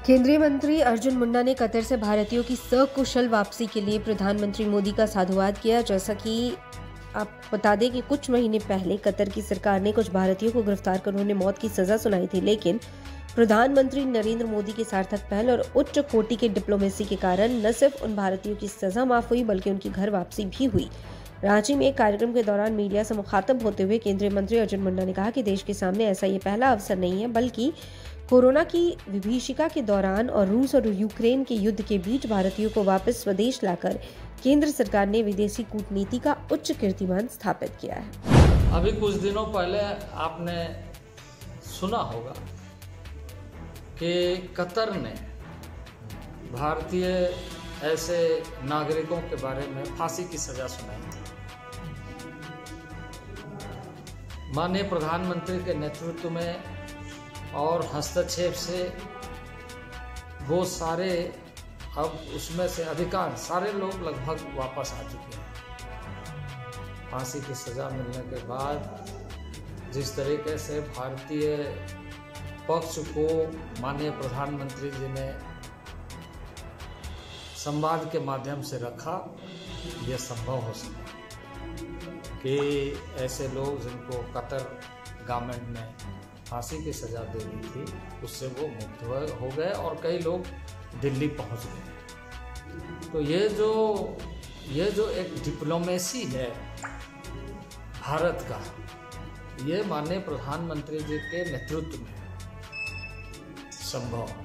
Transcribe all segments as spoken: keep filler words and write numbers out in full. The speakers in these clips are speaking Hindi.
केंद्रीय मंत्री अर्जुन मुंडा ने कतर से भारतीयों की सकुशल वापसी के लिए प्रधानमंत्री मोदी का साधुवाद किया। जैसा कि आप बता दें कि कुछ महीने पहले कतर की सरकार ने कुछ भारतीयों को गिरफ्तार कर उन्हें मौत की सजा सुनाई थी, लेकिन प्रधानमंत्री नरेंद्र मोदी की सार्थक पहल और उच्च कोटि के डिप्लोमेसी के कारण न सिर्फ उन भारतीयों की सजा माफ हुई बल्कि उनकी घर वापसी भी हुई। रांची में एक कार्यक्रम के दौरान मीडिया से मुखातब होते हुए केंद्रीय मंत्री अर्जुन मुंडा ने कहा कि देश के सामने ऐसा ये पहला अवसर नहीं है, बल्कि कोरोना की विभीषिका के दौरान और रूस और यूक्रेन के युद्ध के बीच भारतीयों को वापस स्वदेश लाकर केंद्र सरकार ने विदेशी कूटनीति का उच्च कीर्तिमान स्थापित किया है। अभी कुछ दिनों पहले आपने सुना होगा कि कतर ने भारतीय ऐसे नागरिकों के बारे में फांसी की सजा सुनाई थी। माननीय प्रधानमंत्री के नेतृत्व में और हस्तक्षेप से वो सारे, अब उसमें से अधिकांश सारे लोग लगभग वापस आ चुके हैं। फांसी की सजा मिलने के बाद जिस तरीके से भारतीय पक्ष को माननीय प्रधानमंत्री जी ने संवाद के माध्यम से रखा, यह संभव हो सका कि ऐसे लोग जिनको कतर गवर्नमेंट ने फांसी की सजा दे दी थी उससे वो मुक्त हो गए और कई लोग दिल्ली पहुंच गए। तो ये जो ये जो एक डिप्लोमेसी है भारत का, ये माननीय प्रधानमंत्री जी के नेतृत्व में संभव।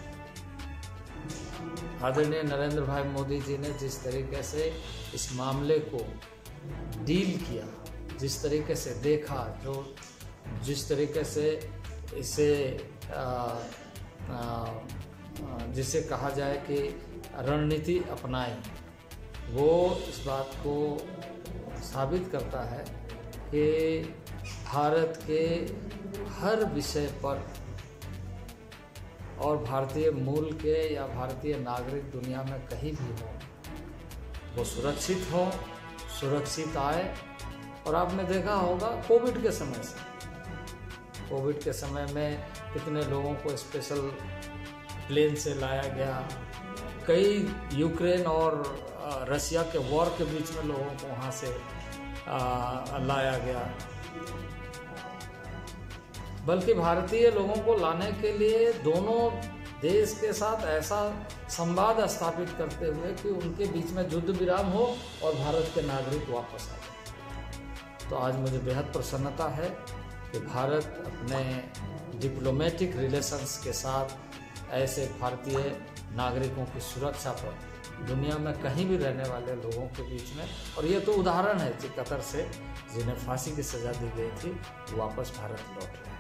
आदरणीय नरेंद्र भाई मोदी जी ने जिस तरीके से इस मामले को डील किया, जिस तरीके से देखा, जो जिस तरीके से इसे आ, आ, जिसे कहा जाए कि रणनीति अपनाई, वो इस बात को साबित करता है कि भारत के हर विषय पर और भारतीय मूल के या भारतीय नागरिक दुनिया में कहीं भी हो, वो सुरक्षित हो, सुरक्षित आए। और आपने देखा होगा कोविड के समय से कोविड के समय में कितने लोगों को स्पेशल प्लेन से लाया गया, कई यूक्रेन और रशिया के वॉर के बीच में लोगों को वहाँ से आ, लाया गया। बल्कि भारतीय लोगों को लाने के लिए दोनों देश के साथ ऐसा संवाद स्थापित करते हुए कि उनके बीच में युद्ध विराम हो और भारत के नागरिक वापस आ जाए। तो आज मुझे बेहद प्रसन्नता है कि भारत अपने डिप्लोमेटिक रिलेशंस के साथ ऐसे भारतीय नागरिकों की सुरक्षा पर दुनिया में कहीं भी रहने वाले लोगों के बीच में, और ये तो उदाहरण है कि कतर से जिन्हें फांसी की सजा दी गई थी वापस भारत लौट रहे हैं।